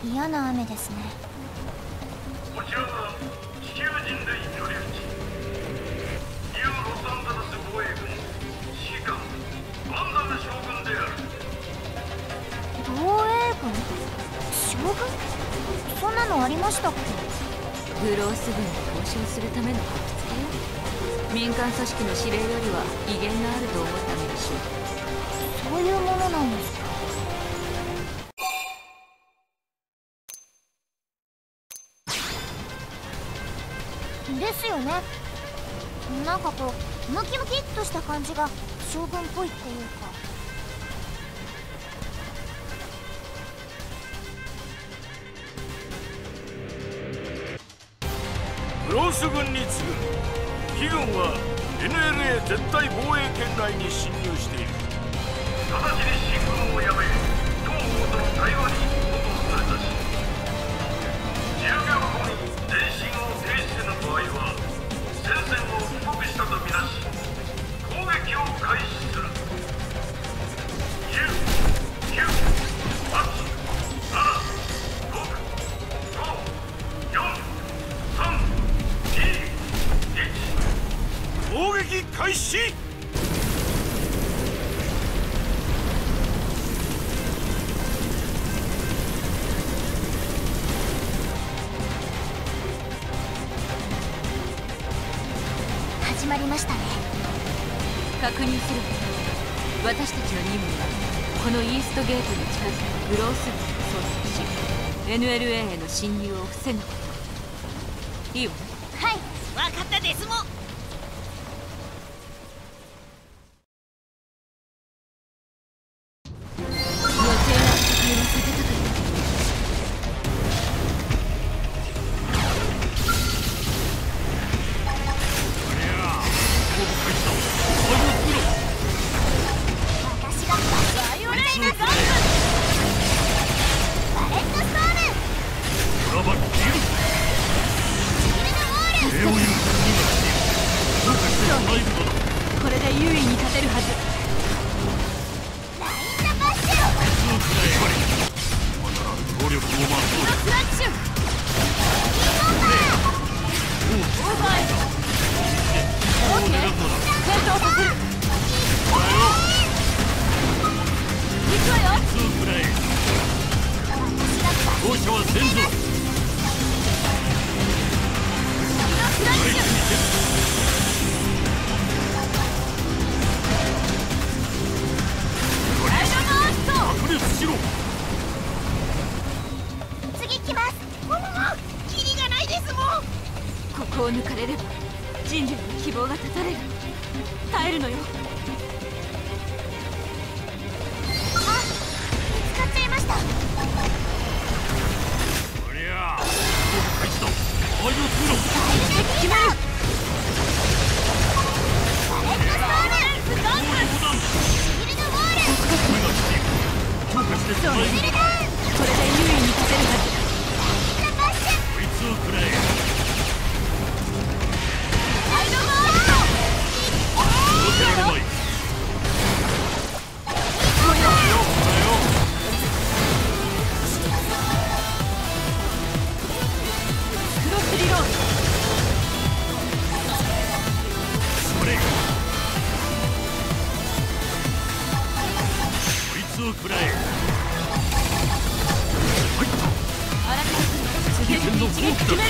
嫌な雨ですね。 こちらは地球人類居留地ニューロサンゼルス防衛軍指揮官バンダム将軍である。 防衛軍将軍、そんなのありましたっけ？ グロース軍に交渉するための発付けよ。民間組織の指令よりは威厳があると思ったのでしょう。 そういうものなんですか。ですよね。なんかこうムキムキっとした感じが将軍っぽいっていうか。 グロース軍に次ぐ機軍は NLA 絶対防衛圏内に侵入している。直ちに進軍をやめ当方との対話に応答されたし、10秒後に前進を停止せぬ場合は戦線を帰国したとみなし攻撃を開始する。10、9、8、7、6、5、4、3、2、1、攻撃開始。 始まりましたね。 確認する。私たちの任務はこのイーストゲートに近づくグロース軍を捜索し NLA への侵入を防ぐこと。いいわね。 はい、 分かったですもん。 予定の戦いは避けたかった。 私がバイオレイトガンバレットストーム。 ラバキル礼を言う国がどうかしてないのだ。 これで優位に立てるはず。 ラインナバッシュ。 まだ能力を増そうだ。 クラッシュオーバーオーケー。戦闘させる。行くわよ。 ツープレイ当社は先祖クラッシュ。ライドバースト。 白熱しろ。 次来ます。 キリがないですもん。 ここを抜かれれば人類の希望が絶たれる。耐えるのよ。 あ、見つかっちゃいました。 おりゃあ開始だ。愛を通路決める。 バレットストーム。 シールドウォールシールドウォール。 目が来ている。強化してそうね。 伝えるのだ。 これで優位に立てるはず。 ラインナバッシュ。 こいつをくれ。 ライドバースト。 避けられまい。 これよ。クロスリロード。 それこいつをくらえ。入った。 あらかじめ次に一撃決める。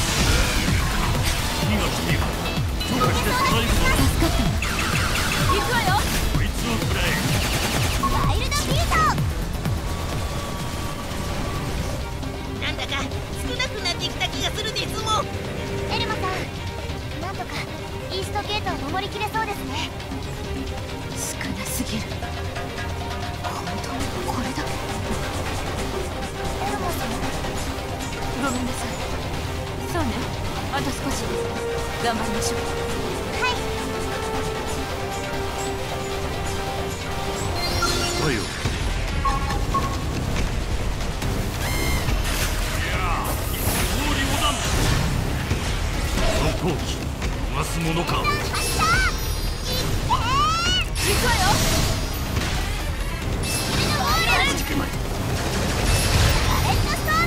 火が来ている。強化して伝えるのだ。 助かったの。行くわよ。 こいつをくらえ。 ワイルドビート。 なんだか少なくなってきた気がするですもん。 エルマさん、なんとかイーストゲートを守りきれそうですね。 少なすぎる。本当にこれだけ。 エルマさん、 ごめんなさい。そうね。あと少し頑張りましょう。 はい。 来たよ。飛行機逃すものか。 行くわよ。 バレットストーム。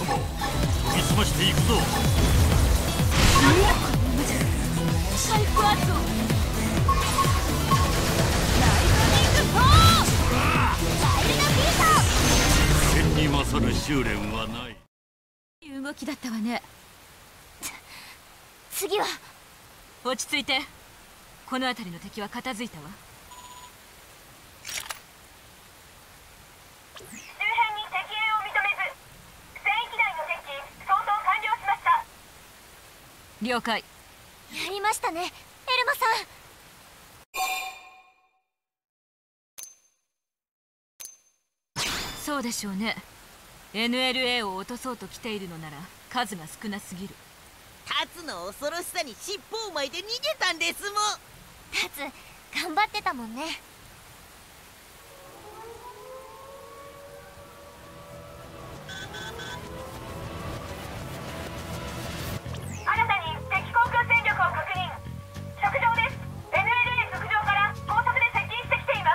研ぎ澄ましていくぞ。 ハイプアット剣に勝る修練はない。 いい動きだったわね。 次は落ち着いて。この辺りの敵は片付いたわ。 周辺に敵影を認めず、戦域内の敵機相当完了しました。 了解。 やりましたね、エルマさん。 そうでしょうね。 NLA を落とそうと来ているのなら数が少なすぎる。 タツの恐ろしさに尻尾を巻いて逃げたんですもん。 タツ頑張ってたもんね。 新たに敵航空戦力を確認。直上です。 NLA 直上から高速で接近してきています。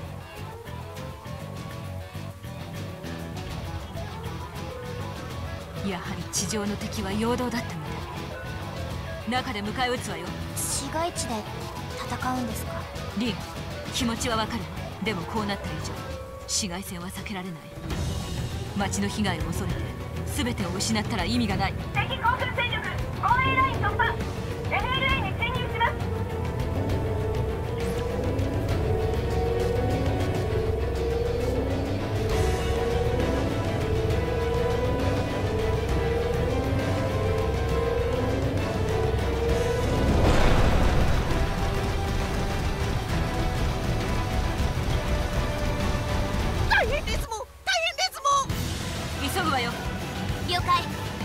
やはり地上の敵は陽動だったみたい。中で迎え撃つわよ。 市街地で戦うんですか？ リン、気持ちはわかる。でもこうなった以上市街戦は避けられない。町の被害を恐れて全てを失ったら意味がない。 敵航空戦力防衛ライン突破。 NLA に侵入します。 大変ですもん、大変ですもん。 急ぐわよ。 了解。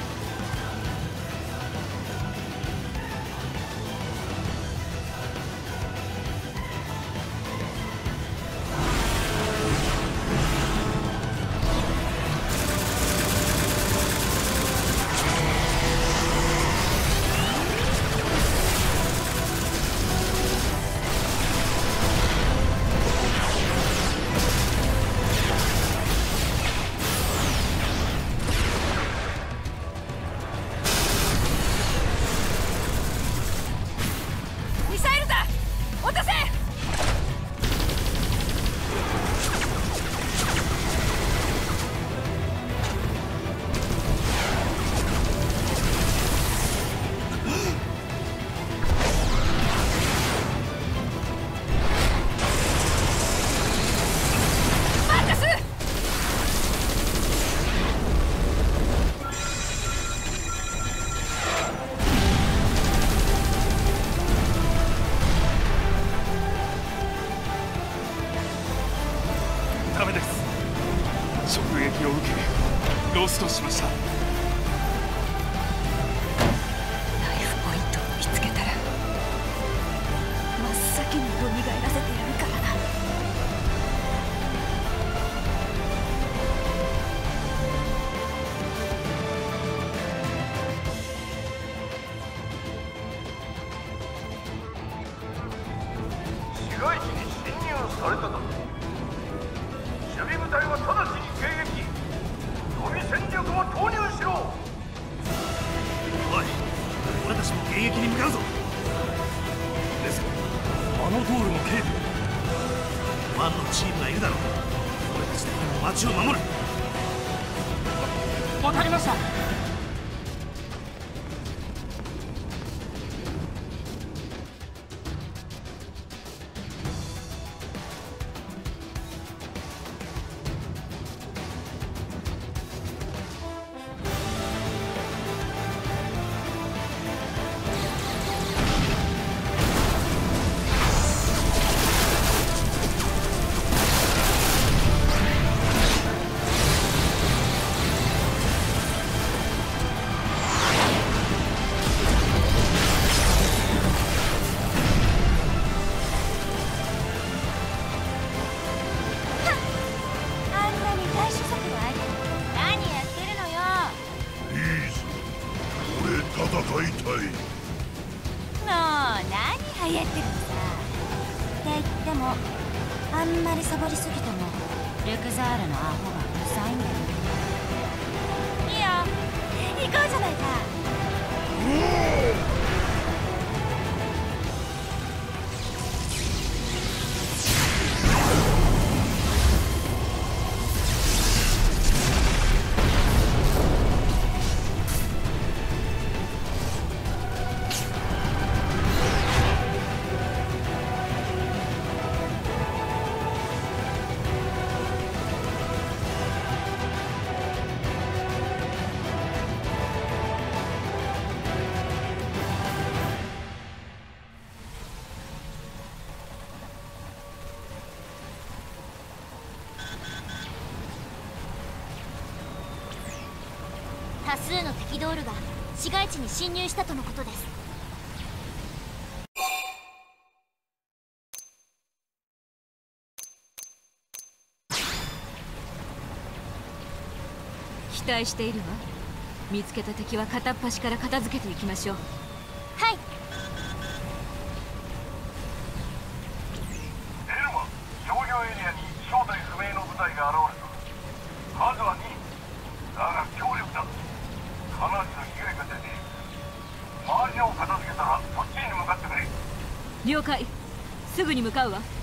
ミサイルだ、落とせ。マーカス。 ダメです。直撃を受けロストしました。 ナイフポイントを見つけたら真っ先に蘇らせてやるからな。 市街地に侵入されただと。守備部隊は直ちに迎撃。予備戦力を投入しろ。 おい、俺たちも迎撃に向かうぞ。ですが、あの道路の警備ワンのチームがいるだろう。俺たちだけでも街を守る。わかりました。 あんなに大主速度相手に何やってるのよ。 いいぞ、俺戦いたい。 もう何流行ってるのさ。って言ってもあんまりサボりすぎてもルクザールのアホがうるさいんだよ。いいよ、 うじゃないか。多数の敵ドールが市街地に侵入したとのことです。 期待しているわ。見つけた敵は片っ端から片付けていきましょう。 はい。 エルマ、商業エリアに正体不明の部隊が現れた。数は2。だが強力だ。かなりの被害が出ている。周りを片付けたらそっちに向かってくれ。 了解。すぐに向かうわ。